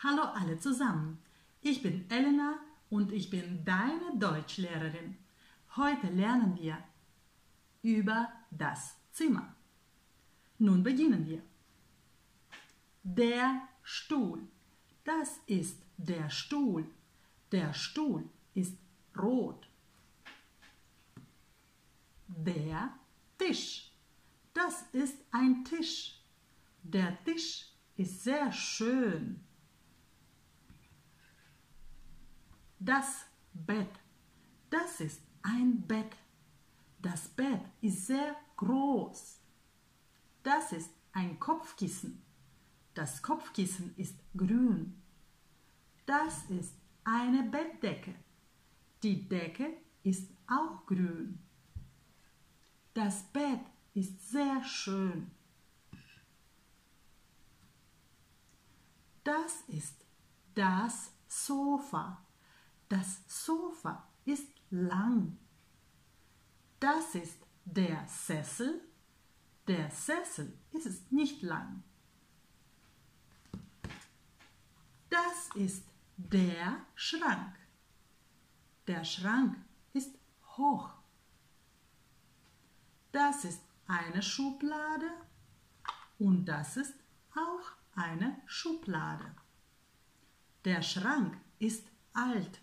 Hallo alle zusammen. Ich bin Elena und ich bin deine Deutschlehrerin. Heute lernen wir über das Zimmer. Nun beginnen wir. Der Stuhl. Das ist der Stuhl. Der Stuhl ist rot. Der Tisch. Das ist ein Tisch. Der Tisch ist sehr schön. Das Bett. Das ist ein Bett. Das Bett ist sehr groß. Das ist ein Kopfkissen. Das Kopfkissen ist grün. Das ist eine Bettdecke. Die Decke ist auch grün. Das Bett ist sehr schön. Das ist das Sofa. Das Sofa ist lang. Das ist der Sessel. Der Sessel ist nicht lang. Das ist der Schrank. Der Schrank ist hoch. Das ist eine Schublade und das ist auch eine Schublade. Der Schrank ist alt.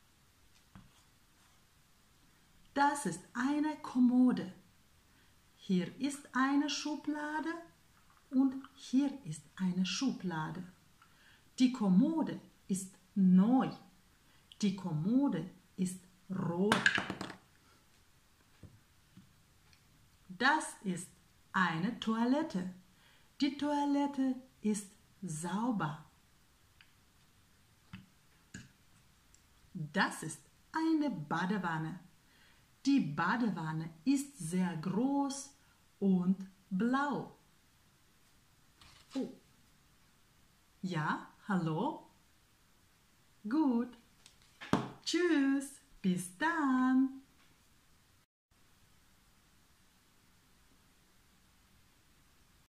Das ist eine Kommode. Hier ist eine Schublade und hier ist eine Schublade. Die Kommode ist neu. Die Kommode ist rot. Das ist eine Toilette. Die Toilette ist sauber. Das ist eine Badewanne. Die Badewanne ist sehr groß und blau. Oh. Ja, hallo? Gut. Tschüss, bis dann.